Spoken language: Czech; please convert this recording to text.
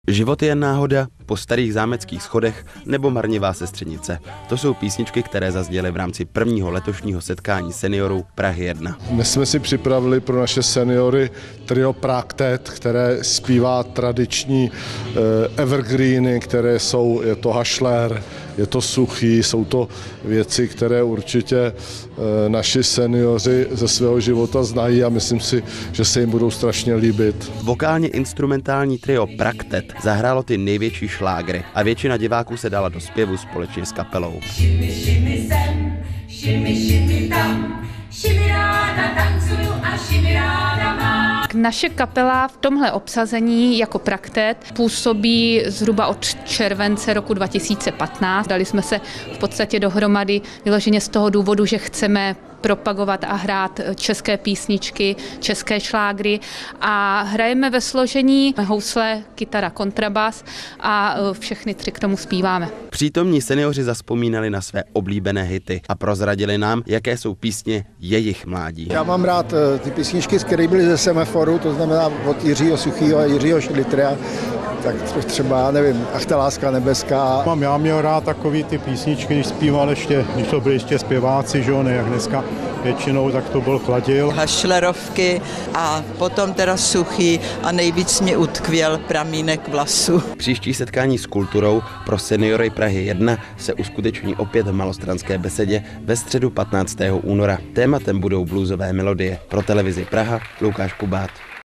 Život je jen náhoda, Po starých zámeckých schodech nebo Marnivá sestřenice. To jsou písničky, které zazněly v rámci prvního letošního setkání seniorů Prahy 1. Dnes jsme si připravili pro naše seniory trio Praktet, které zpívá tradiční evergreeny, které jsou, je to Hašler, je to Suchý, jsou to věci, které určitě naši seniori ze svého života znají a myslím si, že se jim budou strašně líbit. Vokálně instrumentální trio Praktet zahrálo ty největší šlágry a většina diváků se dala do zpěvu společně s kapelou. Šimi, šimi sem, šimi, šimi tam, šimi ráda tancuju a šimi ráda mám. Naše kapela v tomhle obsazení jako Praktet působí zhruba od července roku 2015. Dali jsme se v podstatě dohromady vyloženě z toho důvodu, že chceme propagovat a hrát české písničky, české šlágry a hrajeme ve složení housle, kytara, kontrabas a všechny tři k tomu zpíváme. Přítomní seniori zazpomínali na své oblíbené hity a prozradili nám, jaké jsou písně jejich mládí. Já mám rád ty písničky, které byly ze Semaforu, to znamená od Jiřího Suchýho a Jiřího Šlitra, tak třeba, nevím, Ach ta láska nebeská. Já měl rád takový ty písničky, když zpíval ještě, když to byli ještě zpěváci, že jo, ne jak dneska většinou, tak to byl Chladil. Hašlerovky a potom teda Suchý a nejvíc mě utkvěl Pramínek vlasu. Příští setkání s kulturou pro seniory Prahy 1 se uskuteční opět v Malostranské besedě ve středu 15. února. Tématem budou bluesové melodie. Pro televizi Praha Lukáš Kubát.